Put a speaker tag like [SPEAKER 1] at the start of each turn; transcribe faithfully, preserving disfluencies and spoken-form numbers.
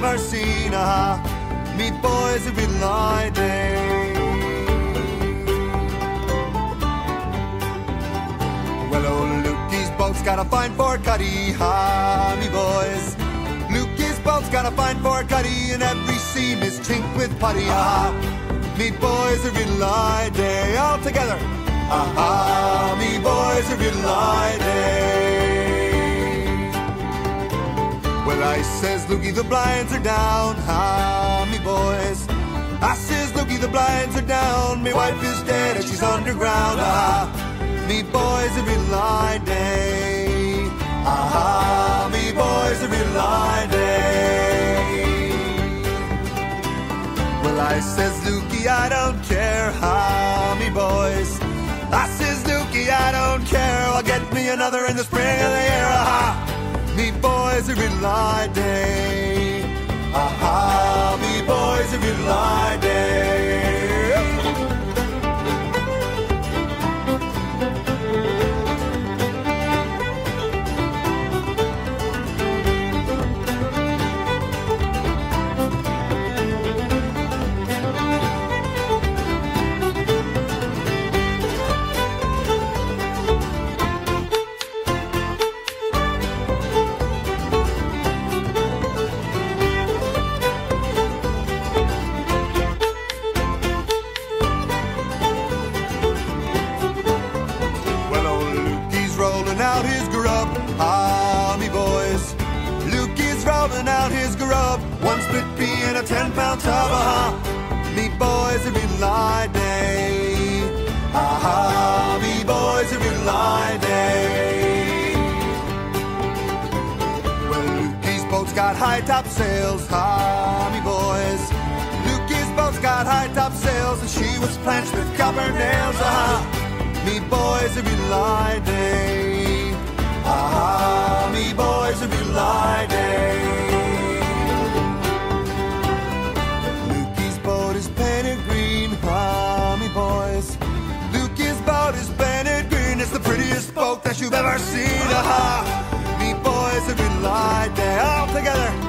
[SPEAKER 1] ever seen. Ah, me boys, every lie day. Well, old Lukey's boat's got a fine Fort Cuddy, ah, me boys. Lukey's boat's got a fine Fort Cuddy, and every seam is chinked with putty, ah. Me boys, every lie day, all together. Ah, me boys, every lie day. Well, I says, Lukey, the blinds are down, ah, me boys. I says, Lukey, the blinds are down. Me wife is dead and she's underground, ah. Me boys, every lie day. Ah, me boys, every lie day. Well, I says, Lukey, I don't care, ah, me boys. I says, Lukey, I don't care. I'll get me another in the spring of the year, ah. Me boys, every lie day. Ah, me boys, every lie day. Out his grub, ah, me boys. Lukey's rolling out his grub, one split pea in a ten pound tub, ah, me boys, every lie day. Ah, me boys, every lie day. Well, Lukey's boat's got high top sails, ah, me boys. Lukey's boat's got high top sails, and she was planched with copper nails, ah, me boys, every lie day. Ah, me boys, every lie day. Lukey's boat is painted green, ah, me boys. Lukey's boat is painted green. It's the prettiest boat that you've ever seen, ah, me boys, every lie day. All together.